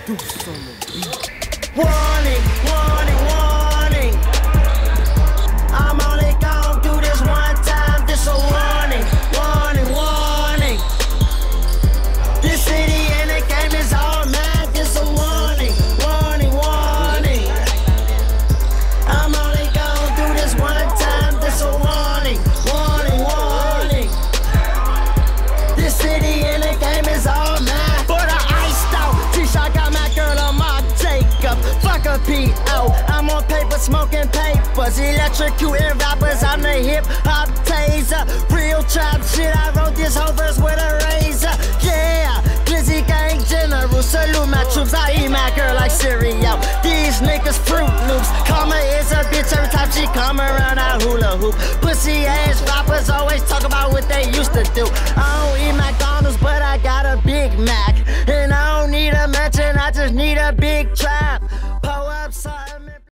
Warning, warning, warning. I'm only gon' do this one time. This a warning, warning, warning. This city and the game is all mine. This a warning, warning, warning. I'm only gon' do this one time. This a warning, warning, warning. This city and the game is all mine. But I iced out. T-shirt got my girl on my Jacob. Fuck a P.O. I'm on paper smoking papers. Electrocuting rappers. I'm the hip hop taser. Real trap shit. I wrote this whole verse with a razor. Yeah. Glizzy gang general. Salute my troops. I eat my girl like cereal. These niggas Fruit Loops. Karma is a bitch every time she come around. I hula hoop. Pussy ass rappers always talk about what they used to do. I don't eat my